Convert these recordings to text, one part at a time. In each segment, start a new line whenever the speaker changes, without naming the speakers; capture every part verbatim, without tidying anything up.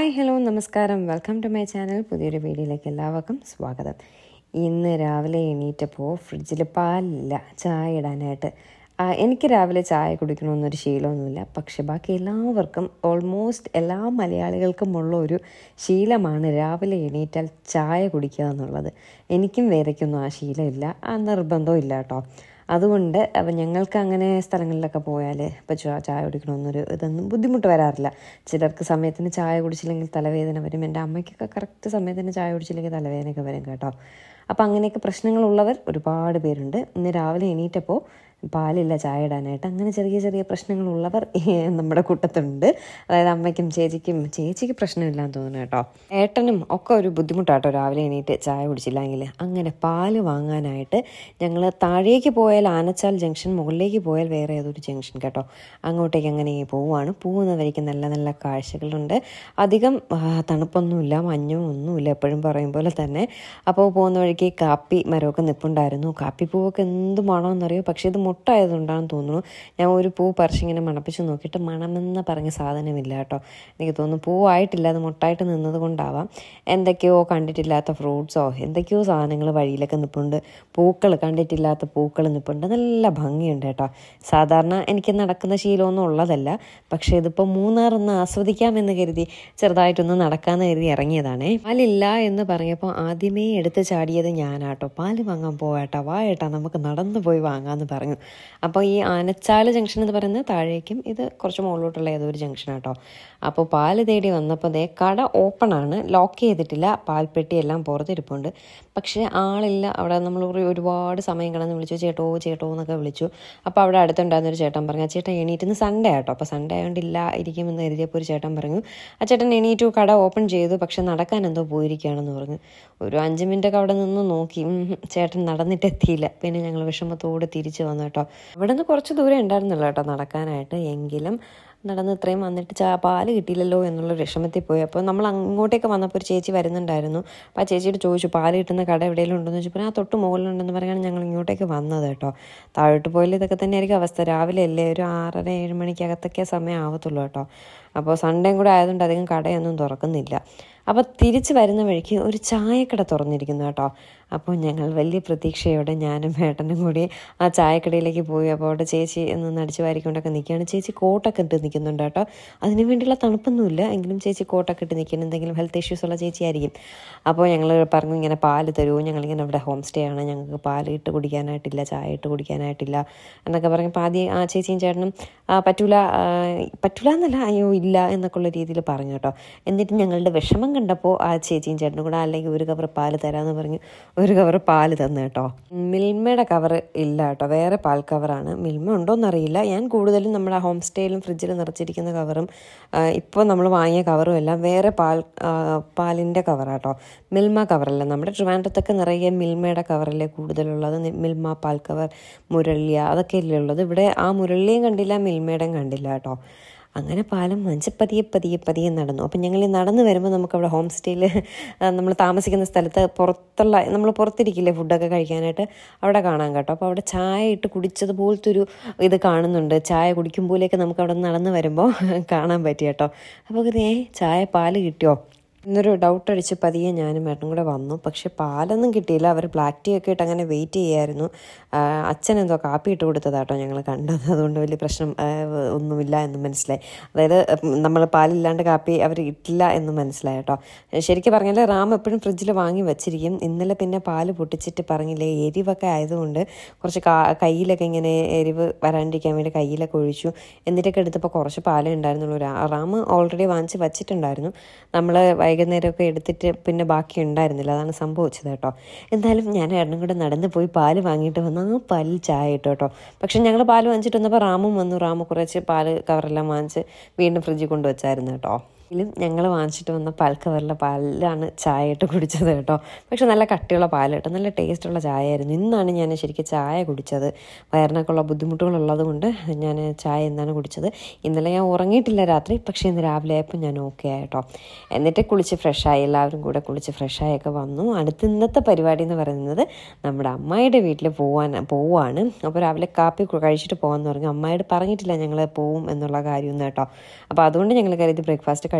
Hi hello നമസ്കാരം, welcome to my channel. പുതിയൊരു വീഡിയോയിലേക്ക് എല്ലാവർക്കും സ്വാഗതം. ഇന്ന് രാവിലെ എണീറ്റപ്പോൾ ഫ്രിഡ്ജിൽ പാലില്ല ചായ ഇടാനായിട്ട്. എനിക്ക് രാവിലെ ചായ കുടിക്കണമെന്നൊരു ശീലമൊന്നുമില്ല, പക്ഷെ ബാക്കി എല്ലാവർക്കും, ഓൾമോസ്റ്റ് എല്ലാ മലയാളികൾക്കും ഉള്ള ഒരു ശീലമാണ് രാവിലെ എണീറ്റാൽ ചായ കുടിക്കുക എന്നുള്ളത്. എനിക്കും വേദയ്ക്കൊന്നും ആ ശീലമില്ല, ആ നിർബന്ധവും ഇല്ല കേട്ടോ. അതുകൊണ്ട് അപ്പം ഞങ്ങൾക്ക് അങ്ങനെ സ്ഥലങ്ങളിലൊക്കെ പോയാൽ ഇപ്പോൾ ചായ കുടിക്കണമെന്നൊരു ഇതൊന്നും ബുദ്ധിമുട്ട് വരാറില്ല. ചിലർക്ക് സമയത്തിന് ചായ കുടിച്ചില്ലെങ്കിൽ തലവേദന വരും. എൻ്റെ അമ്മയ്ക്കൊക്കെ കറക്റ്റ് സമയത്തിന് ചായ കുടിച്ചില്ലെങ്കിൽ തലവേദനയൊക്കെ വരും കേട്ടോ. അപ്പോൾ അങ്ങനെയൊക്കെ പ്രശ്നങ്ങളുള്ളവർ ഒരുപാട് പേരുണ്ട്. ഇന്ന് രാവിലെ എണീറ്റപ്പോൾ പാലില്ല ചായ ഇടാനായിട്ട്. അങ്ങനെ ചെറിയ ചെറിയ പ്രശ്നങ്ങളുള്ളവർ നമ്മുടെ കൂട്ടത്തുണ്ട്. അതായത് അമ്മയ്ക്കും ചേച്ചിക്കും ചേച്ചിക്ക് പ്രശ്നമില്ലാന്ന് തോന്നുന്നു കേട്ടോ. ഏട്ടനും ഒക്കെ ഒരു ബുദ്ധിമുട്ടാട്ടോ രാവിലെ എണീറ്റ് ചായ കുടിച്ചില്ലെങ്കിൽ. അങ്ങനെ പാല് വാങ്ങാനായിട്ട് ഞങ്ങൾ താഴേക്ക് പോയാൽ ആനച്ചാൽ ജംഗ്ഷൻ, മുകളിലേക്ക് പോയാൽ വേറെ ഏതൊരു ജംഗ്ഷൻ കേട്ടോ, അങ്ങോട്ടേക്ക് അങ്ങനെ പോവുകയാണ്. പോകുന്ന വഴിക്ക് നല്ല നല്ല കാഴ്ചകളുണ്ട്. അധികം തണുപ്പൊന്നുമില്ല, മഞ്ഞും ഒന്നുമില്ല, എപ്പോഴും പറയും പോലെ തന്നെ. അപ്പോൾ പോകുന്ന വഴിക്ക് കാപ്പി മരമൊക്കെ നിൽപ്പുണ്ടായിരുന്നു. കാപ്പി പൂവൊക്കെ എന്ത് മണമെന്നറിയോ, പക്ഷേ ഇത് മുട്ടായതുകൊണ്ടാണെന്ന് തോന്നുന്നു. ഞാൻ ഒരു പൂ പറിച്ചിങ്ങനെ മണപ്പിച്ച് നോക്കിയിട്ട് മണമെന്ന് പറഞ്ഞ സാധനമില്ല കേട്ടോ. എനിക്ക് തോന്നുന്നു പൂവായിട്ടില്ല, അത് മുട്ടായിട്ട് നിന്നത് കൊണ്ടാവാം. എന്തൊക്കെയോ കണ്ടിട്ടില്ലാത്ത ഫ്രൂട്ട്സോ എന്തൊക്കെയോ സാധനങ്ങൾ വഴിയിലൊക്കെ നിൽപ്പുണ്ട്. പൂക്കൾ, കണ്ടിട്ടില്ലാത്ത പൂക്കൾ നിൽപ്പുണ്ട്. നല്ല ഭംഗിയുണ്ട് കേട്ടോ. സാധാരണ എനിക്ക് നടക്കുന്ന ശീലമൊന്നും ഉള്ളതല്ല, പക്ഷേ ഇതിപ്പോൾ മൂന്നാറൊന്ന് ആസ്വദിക്കാമെന്ന് കരുതി ചെറുതായിട്ടൊന്ന് നടക്കാമെന്ന് കരുതി ഇറങ്ങിയതാണേ. പാലില്ല എന്ന് പറഞ്ഞപ്പോൾ ആദ്യമേ എടുത്ത് ചാടിയത് ഞാനാട്ടോ. പാല് വാങ്ങാൻ പോവാട്ടോ, വാ ഏട്ടാ നമുക്ക് നടന്നു പോയി വാങ്ങാമെന്ന് പറഞ്ഞു. അപ്പോൾ ഈ ആനച്ചാൽ ജംഗ്ഷൻ എന്ന് പറയുന്നത് താഴേക്കും, ഇത് കുറച്ച് മുകളിലോട്ടുള്ള ഏതോ ഒരു ജംഗ്ഷനാട്ടോ. അപ്പോൾ പാല് തേടി വന്നപ്പോൾ ദേ കട ഓപ്പണാണ്, ലോക്ക് ചെയ്തിട്ടില്ല, പാൽപ്പെട്ടിയെല്ലാം പുറത്തിരിപ്പുണ്ട്. പക്ഷേ ആളില്ല അവിടെ. നമ്മൾ ഒരുപാട് സമയം കിടന്ന് വിളിച്ചു, ചേട്ടോ ചേട്ടോ എന്നൊക്കെ വിളിച്ചു. അപ്പോൾ അവിടെ അടുത്തുണ്ടായിരുന്നൊരു ചേട്ടൻ പറഞ്ഞു, ആ ചേട്ടൻ എണീറ്റിന്ന് സൺഡേ ആട്ടോ. അപ്പോൾ സൺഡേ ആയതുകൊണ്ടില്ല ഇരിക്കുമെന്ന് കരുതിയപ്പോൾ ഒരു ചേട്ടൻ പറഞ്ഞു, ആ ചേട്ടൻ എണീറ്റു, കട ഓപ്പൺ ചെയ്തു, പക്ഷെ നടക്കാൻ എന്തോ പോയിരിക്കുകയാണെന്ന് പറഞ്ഞു. ഒരു അഞ്ച് മിനിറ്റൊക്കെ അവിടെ നിന്ന് നോക്കി, ചേട്ടൻ നടന്നിട്ടെത്തിയില്ല. പിന്നെ ഞങ്ങൾ വിഷമത്തോടെ തിരിച്ചു വന്നു കേട്ടോ. ഇവിടെ നിന്ന് കുറച്ച് ദൂരം ഉണ്ടായിരുന്നില്ല കേട്ടോ നടക്കാനായിട്ട്. എങ്കിലും നടന്ന് ഇത്രയും വന്നിട്ട് ചാ പാല് കിട്ടിയില്ലല്ലോ എന്നുള്ള വിഷമത്തിൽ പോയി. അപ്പോൾ നമ്മൾ അങ്ങോട്ടേക്ക് വന്നപ്പോൾ ഒരു ചേച്ചി വരുന്നുണ്ടായിരുന്നു. അപ്പോൾ ആ ചേച്ചിയോട് ചോദിച്ചു പാല് കിട്ടുന്ന കട എവിടെയെങ്കിലും ഉണ്ടെന്ന് ചോദിച്ചപ്പോൾ ആ തൊട്ട് മുകളിലുണ്ടെന്ന് പറയുകയാണ് ഞങ്ങൾ ഇങ്ങോട്ടേക്ക് വന്നത് കേട്ടോ. താഴോട്ട് പോയാൽ ഇതൊക്കെ തന്നെ ആയിരിക്കും അവസ്ഥ. രാവിലെ അല്ലേ, ഒരു ആറര ഏഴ് മണിക്കകത്തൊക്കെ സമയം ആവത്തുള്ളൂ കേട്ടോ. അപ്പോൾ സൺഡേയും കൂടെ ആയതുകൊണ്ട് അധികം കടയൊന്നും തുറക്കുന്നില്ല. അപ്പോൾ തിരിച്ച് വരുന്ന വഴിക്ക് ഒരു ചായക്കട തുറന്നിരിക്കുന്നു കേട്ടോ. അപ്പോൾ ഞങ്ങൾ വലിയ പ്രതീക്ഷയോടെ ഞാനും ഏട്ടനും കൂടി ആ ചായക്കടയിലേക്ക് പോയി. അപ്പോൾ അവിടെ ചേച്ചി നിന്ന് അടിച്ച് വാരിക്കൊണ്ടൊക്കെ നിൽക്കുകയാണ്. ചേച്ചി കോട്ടൊക്കെ ഇട്ട് നിൽക്കുന്നുണ്ട് കേട്ടോ. അതിന് വേണ്ടിയുള്ള തണുപ്പൊന്നുമില്ല, എങ്കിലും ചേച്ചി കോട്ടൊക്കെ ഇട്ട് നിൽക്കണം, എന്തെങ്കിലും ഹെൽത്ത് ഇഷ്യൂസ് ഉള്ള ചേച്ചി ആയിരിക്കും. അപ്പോൾ ഞങ്ങൾ പറഞ്ഞു ഇങ്ങനെ പാല് തരുമോ, ഞങ്ങളിങ്ങനെ ഇവിടെ ഹോം സ്റ്റേ ആണ്, ഞങ്ങൾക്ക് പാല് ഇട്ട് കുടിക്കാനായിട്ടില്ല, ചായ ഇട്ട് കുടിക്കാനായിട്ടില്ല എന്നൊക്കെ പറഞ്ഞപ്പോൾ ആദ്യം ആ ചേച്ചിയും ചേട്ടനും പറ്റൂല പറ്റൂല എന്നല്ല, അയ്യോ ഇല്ല എന്നൊക്കെ ഉള്ള രീതിയിൽ പറഞ്ഞു കേട്ടോ. എന്നിട്ട് ഞങ്ങളുടെ വിഷമം കണ്ടപ്പോൾ ആ ചേച്ചിയും ചേട്ടനും കൂടെ അല്ലെങ്കിൽ ഒരു കവർ പാല് തരാമെന്ന് പറഞ്ഞു ഒരു കവർ പാല് തന്നു കേട്ടോ. മിൽമയുടെ കവർ ഇല്ല കേട്ടോ, വേറെ പാൽ കവറാണ്. മിൽമ ഉണ്ടോയെന്നറിയില്ല. ഞാൻ കൂടുതലും നമ്മുടെ ഹോം സ്റ്റേയിലും ഫ്രിഡ്ജിൽ നിറച്ചിരിക്കുന്ന കവറും ഇപ്പോൾ നമ്മൾ വാങ്ങിയ കവറും എല്ലാം വേറെ പാൽ പാലിൻ്റെ കവറാട്ടോ, മിൽമ കവറല്ല. നമ്മുടെ ട്രിവാൻഡ്രത്തൊക്കെ നിറയെ മിൽമയുടെ കവറല്ലേ കൂടുതലുള്ളത്. മിൽമ പാൽ കവർ, മുരളിയ അതൊക്കെയല്ലേ ഉള്ളത്. ഇവിടെ ആ മുരളിയും കണ്ടില്ല, മിൽമയുടെയും കണ്ടില്ല കേട്ടോ. അങ്ങനെ പാലം വാങ്ങിച്ച് പതിയെ പതിയെ പതിയെ നടന്നു. അപ്പം ഞങ്ങൾ ഈ നടന്നു വരുമ്പോൾ നമുക്കവിടെ ഹോം സ്റ്റേയിൽ നമ്മൾ താമസിക്കുന്ന സ്ഥലത്ത് പുറത്തുള്ള, നമ്മൾ പുറത്തിരിക്കില്ലേ ഫുഡൊക്കെ കഴിക്കാനായിട്ട്, അവിടെ കാണാൻ കേട്ടോ. അപ്പോൾ അവിടെ ചായ ഇട്ട് കുടിച്ചതുപോലത്തെ ഒരു ഇത് കാണുന്നുണ്ട്. ചായ കുടിക്കുമ്പോഴേക്ക് നമുക്ക് അവിടെ നടന്ന് വരുമ്പോൾ കാണാൻ പറ്റി കേട്ടോ. അപ്പോൾ ഏ ചായ പാല് കിട്ടിയോ എന്നൊരു ഡൗട്ട് അടിച്ച് പതിയെ ഞാനും ഏട്ടനും കൂടെ വന്നു. പക്ഷെ പാലൊന്നും കിട്ടിയില്ല. അവർ ബ്ലാക്ക് ടീ ഒക്കെ ഇട്ട് അങ്ങനെ വെയിറ്റ് ചെയ്യായിരുന്നു. അച്ഛൻ എന്തോ കാപ്പി ഇട്ട് കൊടുത്തതാട്ടോ ഞങ്ങൾ കണ്ടത്. അതുകൊണ്ട് വലിയ പ്രശ്നം ഒന്നുമില്ല എന്ന് മനസ്സിലായി. അതായത് നമ്മൾ പാലില്ലാണ്ട് കാപ്പി അവർ ഇട്ടില്ല എന്ന് മനസ്സിലായി കേട്ടോ. ശരിക്കും പറഞ്ഞാൽ റാം എപ്പോഴും ഫ്രിഡ്ജിൽ വാങ്ങി വെച്ചിരിക്കും. ഇന്നലെ പിന്നെ പാല് പൊട്ടിച്ചിട്ട് പറഞ്ഞില്ലേ, എരിവൊക്കെ ആയതുകൊണ്ട് കുറച്ച് കാ കയ്യിലൊക്കെ ഇങ്ങനെ എരിവ് വരാണ്ടിരിക്കാൻ വേണ്ടി കയ്യിലൊക്കെ ഒഴിച്ചു. എന്നിട്ടൊക്കെ എടുത്തപ്പോൾ കുറച്ച് പാലേ ഉണ്ടായിരുന്നുള്ളൂ. റാം ഓൾറെഡി വാങ്ങിച്ച് വെച്ചിട്ടുണ്ടായിരുന്നു. നമ്മൾ വൈകുന്നേരമൊക്കെ എടുത്തിട്ട് പിന്നെ ബാക്കി ഉണ്ടായിരുന്നില്ല, അതാണ് സംഭവിച്ചത് കേട്ടോ. എന്തായാലും ഞാൻ ഏട്ടനും കൂടെ നടന്ന് പോയി പാല് വാങ്ങിയിട്ട് വന്ന് ആ പാലിൽ ചായ ഇട്ടു കേട്ടോ. പക്ഷെ ഞങ്ങൾ പാല് വാങ്ങിച്ചിട്ട് വന്നപ്പോൾ റാമും വന്നു. റാമ് കുറച്ച് പാല് കവറെല്ലാം വാങ്ങിച്ച് വീണ്ടും ഫ്രിഡ്ജിൽ കൊണ്ടുവച്ചായിരുന്നു കേട്ടോ. എങ്കിലും ഞങ്ങൾ വാങ്ങിച്ചിട്ട് വന്ന പാൽ കവറിലെ പാലിലാണ് ചായ ഇട്ട് കുടിച്ചത് കേട്ടോ. പക്ഷെ നല്ല കട്ടിയുള്ള പാൽ കേട്ടോ, നല്ല ടേസ്റ്റുള്ള ചായ ആയിരുന്നു. ഇന്നാണ് ഞാൻ ശരിക്കും ചായ കുടിച്ചത്. വയറിനൊക്കെ ഉള്ള ബുദ്ധിമുട്ടുകളുള്ളത് കൊണ്ട് ഞാൻ ചായ ഇന്നാണ് കുടിച്ചത്. ഇന്നലെ ഞാൻ ഉറങ്ങിയിട്ടില്ല രാത്രി, പക്ഷേ ഇന്ന് രാവിലെ ആയപ്പോൾ ഞാൻ ഓക്കെ ആയിട്ടോ. എന്നിട്ട് കുളിച്ച് ഫ്രഷായി, എല്ലാവരും കൂടെ കുളിച്ച് ഫ്രഷായൊക്കെ വന്നു. അടുത്ത ഇന്നത്തെ പരിപാടി എന്ന് പറയുന്നത് നമ്മുടെ അമ്മായിയുടെ വീട്ടിൽ പോവാൻ പോവുകയാണ്. അപ്പോൾ രാവിലെ കാപ്പി കഴിച്ചിട്ട് പോകാമെന്ന് പറഞ്ഞു. അമ്മായിയോട് പറഞ്ഞിട്ടില്ല ഞങ്ങൾ പോവും എന്നുള്ള കാര്യമൊന്നും കേട്ടോ. അപ്പോൾ അതുകൊണ്ട് ഞങ്ങൾ കരുതി ബ്രേക്ക്ഫാസ്റ്റ്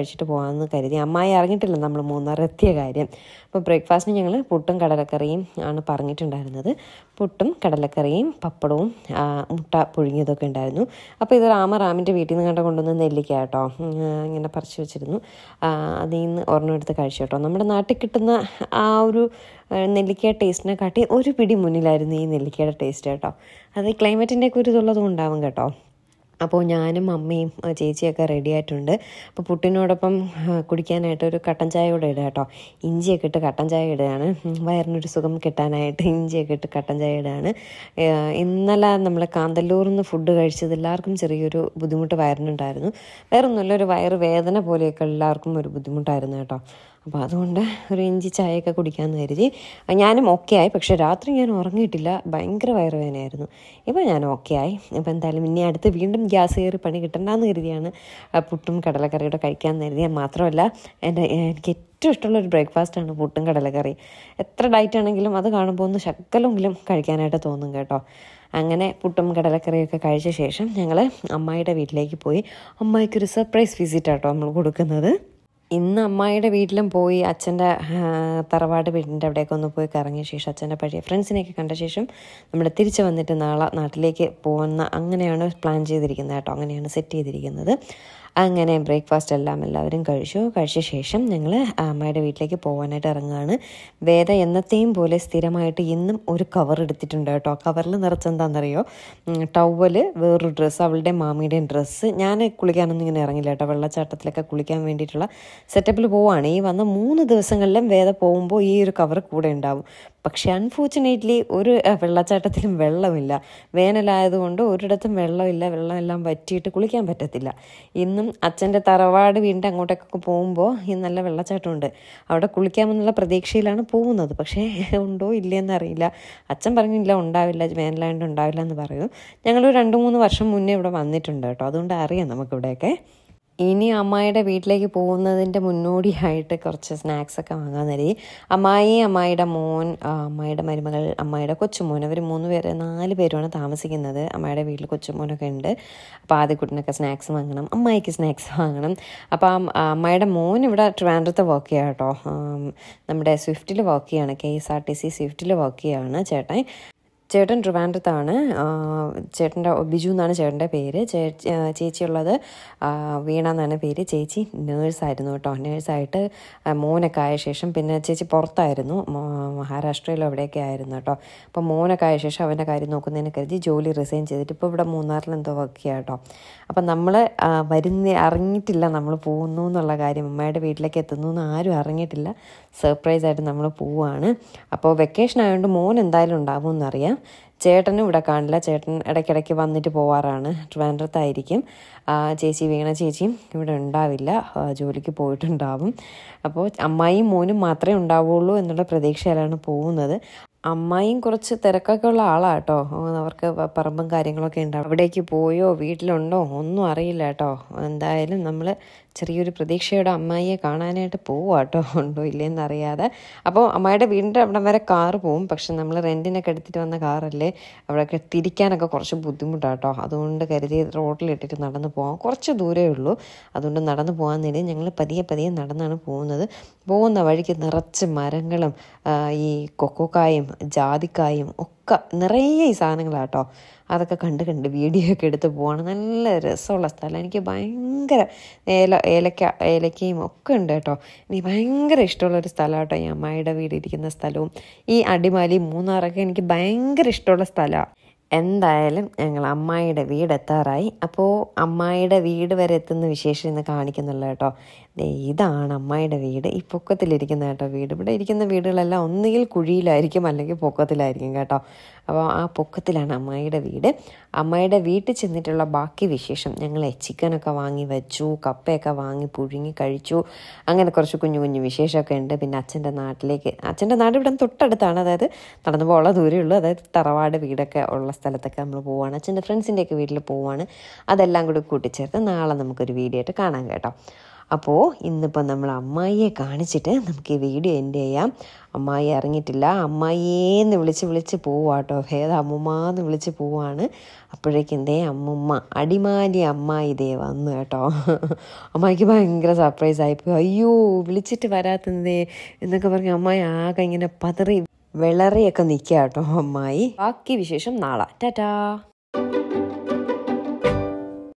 കഴിച്ചിട്ട് പോകാമെന്ന് കരുതി. അമ്മായി അറിഞ്ഞിട്ടില്ല നമ്മൾ മൂന്നാർ എത്തിയ കാര്യം. അപ്പോൾ ബ്രേക്ക്ഫാസ്റ്റിന് ഞങ്ങൾ പുട്ടും കടലക്കറിയും ആണ് പറഞ്ഞിട്ടുണ്ടായിരുന്നത്. പുട്ടും കടലക്കറിയും പപ്പടവും മുട്ട പുഴുങ്ങിയതൊക്കെ ഉണ്ടായിരുന്നു. അപ്പോൾ ഇത് റാമ റാമിൻ്റെ വീട്ടിൽ നിന്ന് കണ്ട കൊണ്ടുവന്ന് നെല്ലിക്ക കേട്ടോ, ഇങ്ങനെ പറിച്ച് വെച്ചിരുന്നു. അതിൽ നിന്ന് ഒരെണ്ണം എടുത്ത് കഴിച്ചു കേട്ടോ. നമ്മുടെ നാട്ടിൽ കിട്ടുന്ന ആ ഒരു നെല്ലിക്ക ടേസ്റ്റിനെ കാട്ടി ഒരു പിടി മുന്നിലായിരുന്നു ഈ നെല്ലിക്കയുടെ ടേസ്റ്റ് കേട്ടോ. അത് ക്ലൈമറ്റിൻ്റെയൊക്കെ ഒരു ഇതുള്ളതും ഉണ്ടാവും കേട്ടോ. അപ്പോൾ ഞാനും അമ്മയും ചേച്ചിയൊക്കെ റെഡി ആയിട്ടുണ്ട്. അപ്പോൾ പുട്ടിനോടൊപ്പം കുടിക്കാനായിട്ട് ഒരു കട്ടൻ ചായ കൂടെ ഇടുക കേട്ടോ. ഇഞ്ചിയൊക്കെ ഇട്ട് കട്ടൻ ചായ ഇടുകയാണ്, വയറിനൊരു സുഖം കിട്ടാനായിട്ട് ഇഞ്ചിയൊക്കെ ഇട്ട് കട്ടൻ ചായ ഇടുകയാണ്. ഇന്നലെ നമ്മൾ കാന്തല്ലൂരിൽ നിന്ന് ഫുഡ് കഴിച്ചത് എല്ലാവർക്കും ചെറിയൊരു ബുദ്ധിമുട്ട് വയറിനുണ്ടായിരുന്നു. വേറൊന്നുമില്ല, ഒരു വയറ് വേദന പോലെയൊക്കെ എല്ലാവർക്കും ഒരു ബുദ്ധിമുട്ടായിരുന്നു കേട്ടോ. അപ്പോൾ അതുകൊണ്ട് ഒരു ഇഞ്ചി ചായയൊക്കെ കുടിക്കാമെന്ന് കരുതി. ഞാനും ഓക്കെ ആയി. പക്ഷേ രാത്രി ഞാൻ ഉറങ്ങിയിട്ടില്ല, ഭയങ്കര വയറുവേദനയായിരുന്നു. ഇപ്പോൾ ഞാൻ ഓക്കെ ആയി. അപ്പോൾ എന്തായാലും ഇനി അടുത്ത് വീണ്ടും ഗ്യാസ് കയറി പണി കിട്ടണ്ടെന്ന് കരുതിയാണ് പുട്ടും കടലക്കറിയുടെ കഴിക്കാമെന്ന് കരുതിയാൽ. മാത്രമല്ല എൻ്റെ എനിക്ക് ഏറ്റവും ഇഷ്ടമുള്ളൊരു ബ്രേക്ക്ഫാസ്റ്റാണ് പുട്ടും കടലക്കറി. എത്ര ഡയറ്റ് ആണെങ്കിലും അത് കാണുമ്പോൾ ഒന്ന് ശകലമെങ്കിലും കഴിക്കാനായിട്ട് തോന്നും കേട്ടോ. അങ്ങനെ പുട്ടും കടലക്കറിയൊക്കെ കഴിച്ച ശേഷം ഞങ്ങൾ അമ്മായിയുടെ വീട്ടിലേക്ക് പോയി. അമ്മായിക്കൊരു സർപ്രൈസ് വിസിറ്റാട്ടോ നമ്മൾ കൊടുക്കുന്നത്. ഇന്ന് അമ്മായിയുടെ വീട്ടിലും പോയി അച്ഛൻ്റെ തറവാട് വീടിൻ്റെ അവിടെയൊക്കെ ഒന്ന് പോയി കറങ്ങിയ ശേഷം അച്ഛൻ്റെ പഴയ ഫ്രണ്ട്സിനെയൊക്കെ കണ്ട ശേഷം നമ്മൾ തിരിച്ച് വന്നിട്ട് നാളെ നാട്ടിലേക്ക് പോകുന്ന അങ്ങനെയാണ് പ്ലാൻ ചെയ്തിരിക്കുന്നത് കേട്ടോ. അങ്ങനെയാണ് സെറ്റ് ചെയ്തിരിക്കുന്നത്. അങ്ങനെ ബ്രേക്ക്ഫാസ്റ്റ് എല്ലാം എല്ലാവരും കഴിച്ചു. കഴിച്ച ശേഷം ഞങ്ങൾ അമ്മയുടെ വീട്ടിലേക്ക് പോകാനായിട്ട് ഇറങ്ങുകയാണ്. വേദ എന്നത്തെയും പോലെ സ്ഥിരമായിട്ട് ഇന്നും ഒരു കവർ എടുത്തിട്ടുണ്ട് കേട്ടോ. കവറിൽ നിറച്ചെന്താണെന്നറിയോ, ടവല്, വേറൊരു ഡ്രസ്സ്, അവളുടെ മാമിയുടെയും ഡ്രസ്സ്. ഞാൻ കുളിക്കാനൊന്നും ഇങ്ങനെ ഇറങ്ങില്ല കേട്ടോ. വെള്ളച്ചാട്ടത്തിലൊക്കെ കുളിക്കാൻ വേണ്ടിയിട്ടുള്ള സെറ്റപ്പിൽ പോവുകയാണ്. ഈ വന്ന മൂന്ന് ദിവസങ്ങളിലും വേദ പോകുമ്പോൾ ഈ ഒരു കവർ കൂടെ ഉണ്ടാവും. പക്ഷെ അൺഫോർച്ചുനേറ്റ്ലി ഒരു വെള്ളച്ചാട്ടത്തിലും വെള്ളമില്ല. വേനലായതുകൊണ്ട് ഒരിടത്തും വെള്ളമില്ല. വെള്ളമെല്ലാം വറ്റിയിട്ട് കുളിക്കാൻ പറ്റത്തില്ല. ഇന്നും അച്ഛൻ്റെ തറവാട് വീടിൻ്റെ അങ്ങോട്ടേക്കൊക്കെ പോകുമ്പോൾ ഈ നല്ല വെള്ളച്ചാട്ടമുണ്ട്, അവിടെ കുളിക്കാമെന്നുള്ള പ്രതീക്ഷയിലാണ് പോകുന്നത്. പക്ഷേ ഉണ്ടോ ഇല്ലയെന്ന് അറിയില്ല. അച്ഛൻ പറഞ്ഞില്ല ഉണ്ടാവില്ല, വേനലായതുകൊണ്ട് ഉണ്ടാവില്ല എന്ന് പറയും. ഞങ്ങൾ രണ്ട് മൂന്ന് വർഷം മുന്നേ ഇവിടെ വന്നിട്ടുണ്ട് കേട്ടോ, അതുകൊണ്ട് അറിയാം നമുക്കിവിടെയൊക്കെ. ഇനി അമ്മായിയുടെ വീട്ടിലേക്ക് പോകുന്നതിൻ്റെ മുന്നോടിയായിട്ട് കുറച്ച് സ്നാക്സൊക്കെ വാങ്ങാൻ നേരി. അമ്മായി, അമ്മായിയുടെ മോൻ, അമ്മായിയുടെ മരുമകൾ, അമ്മായിയുടെ കൊച്ചുമോൻ, അവർ മൂന്ന് പേര് നാല് പേരുമാണ് താമസിക്കുന്നത്. അമ്മായിയുടെ വീട്ടിൽ കൊച്ചുമോനൊക്കെ ഉണ്ട്. അപ്പോൾ ആദ്യക്കുട്ടിനൊക്കെ സ്നാക്സ് വാങ്ങണം, അമ്മായിക്ക് സ്നാക്സ് വാങ്ങണം. അപ്പോൾ അമ്മായിയുടെ മോൻ ഇവിടെ ട്രിവാൻഡ്രത്ത് വർക്ക് ചെയ്യുക കേട്ടോ. നമ്മുടെ സ്വിഫ്റ്റിൽ വർക്ക് ചെയ്യുകയാണ്, K S R T C സ്വിഫ്റ്റിൽ വർക്ക് ചെയ്യുകയാണ് ചേട്ടൻ. ചേട്ടൻ ട്രിവാൻഡ്രത്താണ്. ചേട്ടൻ്റെ ബിജു എന്നാണ് ചേട്ടൻ്റെ പേര്. ചേച്ചിയുള്ളത് വീണ എന്നാണ് പേര്. ചേച്ചി നേഴ്സായിരുന്നു കേട്ടോ. നേഴ്സായിട്ട് മോനൊക്കെ ആയ ശേഷം പിന്നെ ചേച്ചി പുറത്തായിരുന്നു, മഹാരാഷ്ട്രയിലോ എവിടെയൊക്കെ ആയിരുന്നു കേട്ടോ. അപ്പോൾ മോനൊക്കെ ആയ ശേഷം അവൻ്റെ കാര്യം നോക്കുന്നതിന് കരുതി ജോലി റിസൈൻ ചെയ്തിട്ട് ഇപ്പോൾ ഇവിടെ മൂന്നാറിൽ എന്തോ വർക്ക് ചെയ്യുക കേട്ടോ. അപ്പം നമ്മൾ വരുന്ന അറിഞ്ഞിട്ടില്ല നമ്മൾ പോകുന്നു എന്നുള്ള കാര്യം, അമ്മയുടെ വീട്ടിലേക്ക് എത്തുന്നു എന്ന് ആരും അറിഞ്ഞിട്ടില്ല. സർപ്രൈസായിട്ട് നമ്മൾ പോവുകയാണ്. അപ്പോൾ വെക്കേഷൻ ആയതുകൊണ്ട് മോൻ എന്തായാലും ഉണ്ടാവുമെന്നറിയാം. ചേട്ടനും ഇവിടെ കാണില്ല, ചേട്ടൻ ഇടയ്ക്കിടയ്ക്ക് വന്നിട്ട് പോവാറാണ്, ട്രിവാൻഡ്രത്തായിരിക്കും. ചേച്ചി വീണ ചേച്ചിയും ഇവിടെ ഉണ്ടാവില്ല, ജോലിക്ക് പോയിട്ടുണ്ടാവും. അപ്പോൾ അമ്മായിയും മോനും മാത്രമേ ഉണ്ടാവുള്ളൂ എന്നുള്ള പ്രതീക്ഷയിലാണ് പോകുന്നത്. അമ്മായിയും കുറച്ച് തിരക്കൊക്കെ ഉള്ള ആളാണ് കേട്ടോ. അവർക്ക് പറമ്പും കാര്യങ്ങളൊക്കെ ഉണ്ടാവും. അവിടേക്ക് പോയോ വീട്ടിലുണ്ടോ ഒന്നും അറിയില്ല കേട്ടോ. എന്തായാലും നമ്മൾ ചെറിയൊരു പ്രതീക്ഷയോടെ അമ്മായിയെ കാണാനായിട്ട് പോവുക കേട്ടോ, ഉണ്ടോ ഇല്ലേന്ന് അറിയാതെ. അപ്പോൾ അമ്മായിയുടെ വീടിൻ്റെ അവിടെ വരെ കാറ് പോവും. പക്ഷെ നമ്മൾ റെൻറ്റിനൊക്കെ എടുത്തിട്ട് വന്ന കാറല്ലേ, അവിടെയൊക്കെ തിരിക്കാനൊക്കെ കുറച്ച് ബുദ്ധിമുട്ടാണ് കേട്ടോ. അതുകൊണ്ട് കരുതി റോഡിലിട്ടിട്ട് നടന്ന് പോകാം, കുറച്ച് ദൂരമേ ഉള്ളൂ. അതുകൊണ്ട് നടന്ന് പോകാൻ നേടി ഞങ്ങൾ പതിയെ പതിയെ നടന്നാണ് പോകുന്നത്. പോകുന്ന വഴിക്ക് നിറച്ച് മരങ്ങളും ഈ കൊക്കോക്കായും ജാതിക്കായും ഒക്കെ നിറയെ ഈ സാധനങ്ങളാണ് കേട്ടോ. അതൊക്കെ കണ്ട് കണ്ട് വീഡിയോ ഒക്കെ എടുത്ത് പോവാണ്. നല്ല രസമുള്ള സ്ഥലം. എനിക്ക് ഭയങ്കര ഏല ഏലക്ക ഏലക്കയും ഒക്കെ ഉണ്ട് കേട്ടോ. എനിക്ക് ഭയങ്കര ഇഷ്ടമുള്ളൊരു സ്ഥലമാണ് കേട്ടോ ഈ അമ്മായിയുടെ വീട് ഇരിക്കുന്ന സ്ഥലവും ഈ അടിമാലി മൂന്നാറൊക്കെ എനിക്ക് ഭയങ്കര ഇഷ്ടമുള്ള സ്ഥലമാണ്. എന്തായാലും ഞങ്ങൾ അമ്മായിയുടെ വീട് എത്താറായി. അപ്പോൾ അമ്മായിയുടെ വീട് വരെ എത്തുന്ന വിശേഷം ഇന്ന് കാണിക്കുന്നുള്ളൂ കേട്ടോ. ഇതാണ് അമ്മായിയുടെ വീട്, ഈ പൊക്കത്തിലിരിക്കുന്ന കേട്ടോ വീട്. ഇവിടെ ഇരിക്കുന്ന വീടുകളെല്ലാം ഒന്നുകിൽ കുഴിയിലായിരിക്കും അല്ലെങ്കിൽ പൊക്കത്തിലായിരിക്കും കേട്ടോ. അപ്പോൾ ആ പൊക്കത്തിലാണ് അമ്മായിയുടെ വീട്. അമ്മായിയുടെ വീട്ടിൽ ചെന്നിട്ടുള്ള ബാക്കി വിശേഷം, ഞങ്ങൾ ചിക്കനൊക്കെ വാങ്ങി വെച്ചു, കപ്പയൊക്കെ വാങ്ങി പുഴുങ്ങി കഴിച്ചു. അങ്ങനെ കുറച്ച് കുഞ്ഞു കുഞ്ഞു വിശേഷമൊക്കെ ഉണ്ട്. പിന്നെ അച്ഛൻ്റെ നാട്ടിലേക്ക്, അച്ഛൻ്റെ നാട് ഇവിടെ തൊട്ടടുത്താണ്, അതായത് നടന്നു പോകാനുള്ള ദൂരമേ ഉള്ളൂ. അതായത് തറവാട് വീടൊക്കെ ഉള്ള സ്ഥലത്തൊക്കെ നമ്മൾ പോവുകയാണ്. അച്ഛൻ്റെ ഫ്രണ്ട്സിൻ്റെയൊക്കെ വീട്ടിൽ പോവുകയാണ്. അതെല്ലാം കൂടി കൂട്ടിച്ചേർത്ത് നാളെ നമുക്കൊരു വീഡിയോ ആയിട്ട് കാണാം കേട്ടോ. അപ്പോൾ ഇന്നിപ്പോൾ നമ്മൾ അമ്മായിയെ കാണിച്ചിട്ട് നമുക്ക് ഈ വീഡിയോ എൻഡ് ചെയ്യാം. അമ്മായി ഇറങ്ങിയിട്ടില്ല. അമ്മായിയേന്ന് വിളിച്ച് വിളിച്ച് പോവാട്ടോ. ഭേദ അമ്മുമ്മാന്ന് വിളിച്ച് പോവാണ്. അപ്പോഴേക്കും എന്തേ അമ്മുമ്മ അടിമാലി അമ്മായി ഇതേ വന്നു കേട്ടോ. അമ്മായിക്ക് ഭയങ്കര സർപ്രൈസ് ആയിപ്പോയി. അയ്യോ വിളിച്ചിട്ട് വരാത്തതേ എന്നൊക്കെ പറഞ്ഞ് അമ്മായി ആകെ ഇങ്ങനെ പതറി വിളറിയൊക്കെ നിൽക്കുക കേട്ടോ അമ്മായി. ബാക്കി വിശേഷം നാളെ. ടാറ്റാ.